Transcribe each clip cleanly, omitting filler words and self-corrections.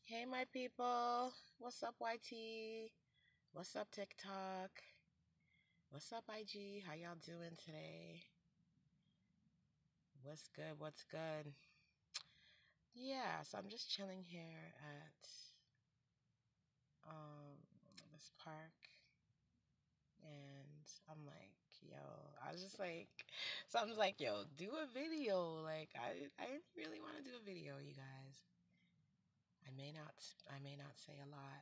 Hey, my people. What's up, YT? What's up, TikTok? What's up, IG? How y'all doing today? What's good? What's good? Yeah, so I'm just chilling here at um this park, and I'm like, yo, I was just like, so I'm just like, yo, do a video. Like, I really want to do a video, you guys. I may not say a lot.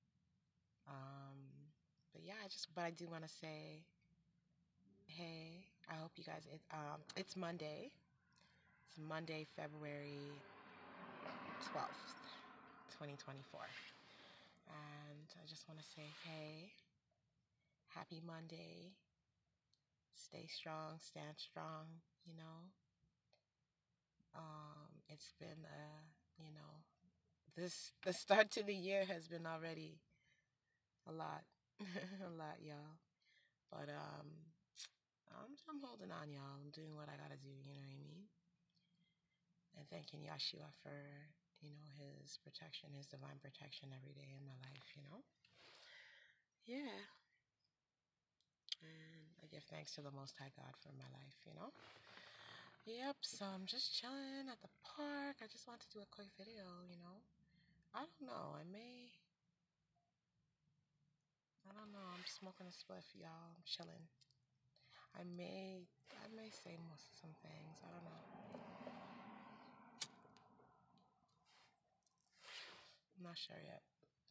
Um, but yeah, but I do want to say, hey, I hope you guys. It's Monday. It's Monday, February 12th, 2024, and I just want to say, hey, happy Monday. Stay strong, stand strong. It's been this the start to the year has been already a lot, a lot, y'all. But I'm holding on, y'all. I'm doing what I gotta do. You know what I mean? And thanking Yeshua for, his protection, his divine protection every day in my life. Yeah. And I give thanks to the Most High God for my life. Yep, so I'm just chilling at the park. I just want to do a quick video. I don't know. I don't know. I'm smoking a spliff, y'all. I'm chilling. I may, I may say some things. I don't know. I'm not sure yet.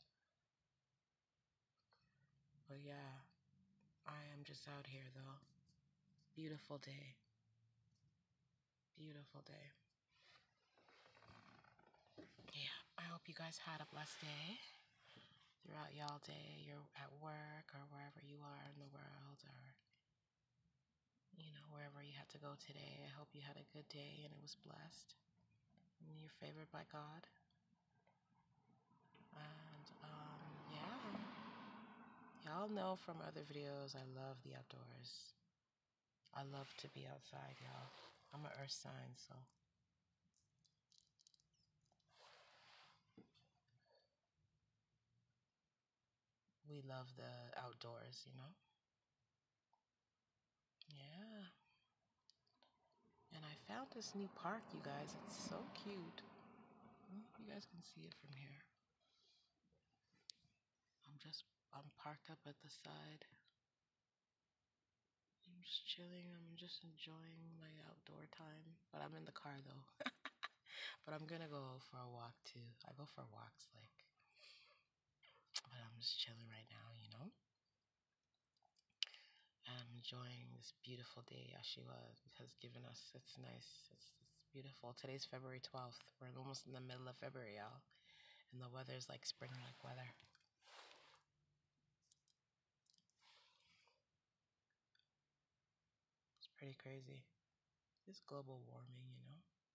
But yeah, I am just out here though. Beautiful day. Beautiful day. Yeah, I hope you guys had a blessed day throughout y'all day. You're at work or wherever you are in the world, or wherever you had to go today. I hope you had a good day and it was blessed. And you're favored by God. And yeah, y'all know from other videos I love the outdoors. I love to be outside, y'all. I'm an earth sign, so we love the outdoors. Yeah. And I found this new park, you guys. It's so cute. I don't know if you guys can see it from here. I'm parked up at the side. I'm just chilling. I'm just enjoying my outdoor time. But I'm in the car though. But I'm gonna go for a walk too. I go for walks but I'm just chilling right now. And I'm enjoying this beautiful day Yeshua has given us. It's nice. It's beautiful. Today's February 12th. We're almost in the middle of February, y'all. And the weather's like spring-like weather. It's pretty crazy. It's global warming.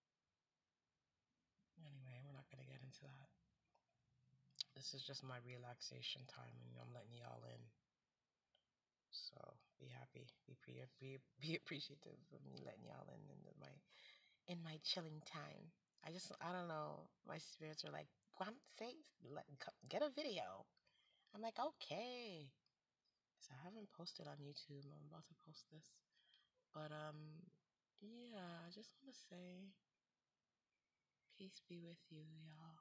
Anyway, we're not gonna get into that. This is just my relaxation time, and I'm letting y'all in. So be happy, be appreciative of me letting y'all in my chilling time. I don't know. My spirits are like, get a video. I'm like, okay. So I haven't posted on YouTube. I'm about to post this, but yeah. I just want to say, peace be with you, y'all.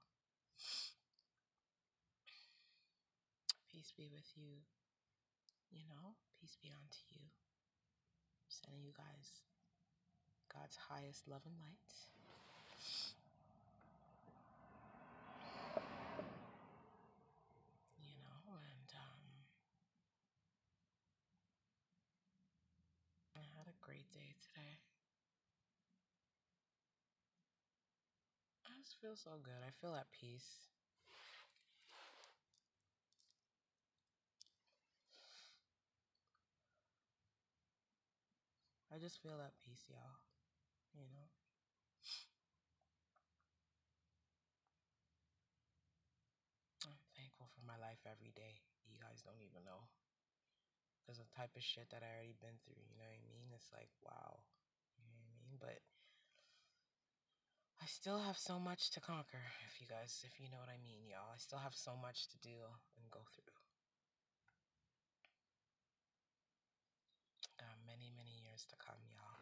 Peace be with you. Peace be unto you. Sending you guys God's highest love and light. And I had a great day today. I just feel so good. I feel at peace. I just feel at peace, y'all. You know? I'm thankful for my life every day. You guys don't even know. Because the type of shit that I already been through, you know what I mean? It's like, wow. You know what I mean? But I still have so much to conquer, if you know what I mean, y'all. I still have so much to do and go through. Got many, many years to come, y'all.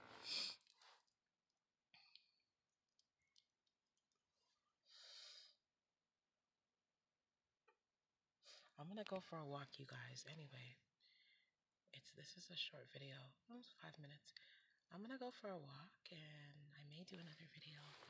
I'm gonna go for a walk, you guys. Anyway, this is a short video. It's 5 minutes. I'm gonna go for a walk, and I may do another video.